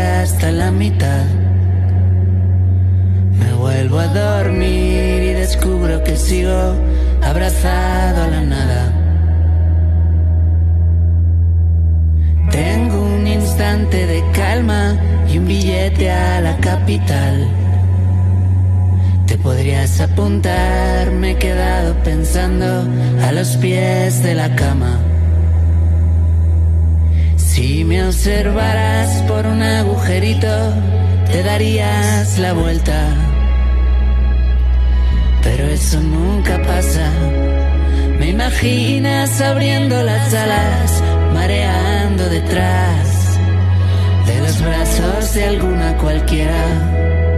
hasta la mitad. Me vuelvo a dormir y descubro que sigo abrazado a la nada. Tengo un instante de calma y un billete a la capital. Te podrías apuntar, me he quedado pensando a los pies de la cama. Si me observaras por un agujerito, te darías la vuelta. Pero eso nunca pasa. Me imaginas abriendo las alas, mareando detrás de los brazos de alguna cualquiera.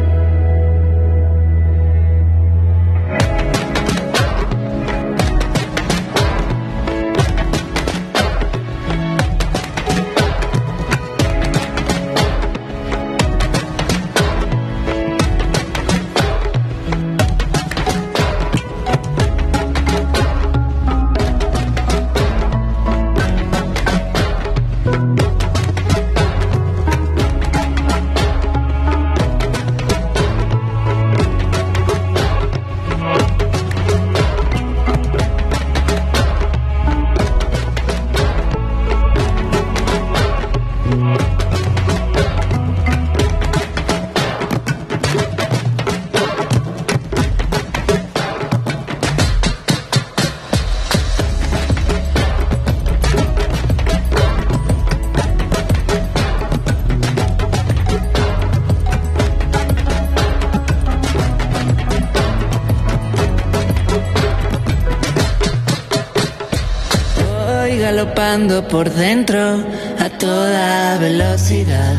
Galopando por dentro a toda velocidad.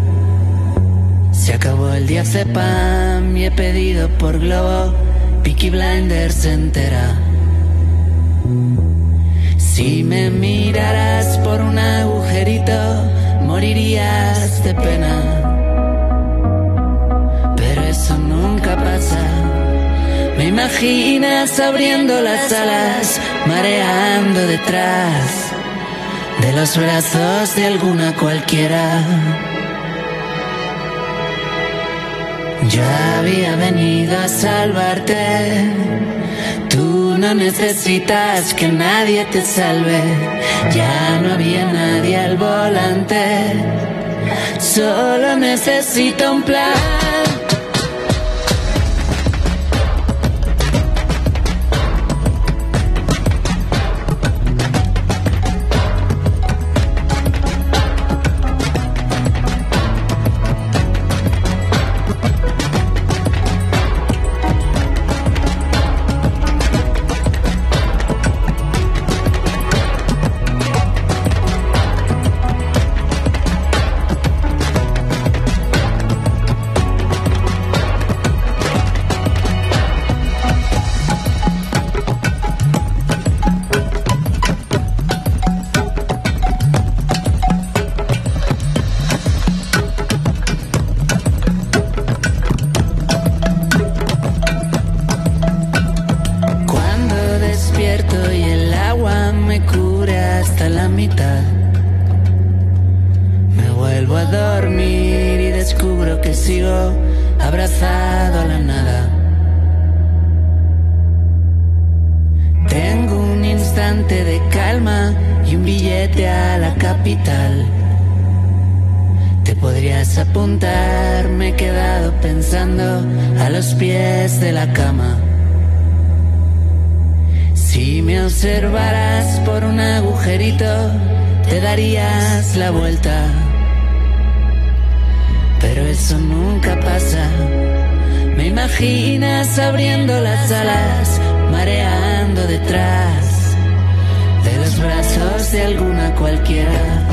Se acabó el diazepam y he pedido por Globo Peaky Blinders entera. Si me miraras por un agujerito, morirías de pena. Pero eso nunca pasa. Me imaginas abriendo las alas, mareando detrás de los brazos de alguna cualquiera. Yo había venido a salvarte. Tú no necesitas que nadie te salve. Ya no había nadie al volante. Solo necesito un plan. Me vuelvo a dormir y descubro que sigo abrazado a la nada. Tengo un instante de calma y un billete a la capital. Te podrías apuntar, me he quedado pensando a los pies de la cama. Si me observaras por un agujerito, te darías la vuelta. Pero eso nunca pasa. Me imaginas abriendo las alas, mareando detrás de los brazos de alguna cualquiera.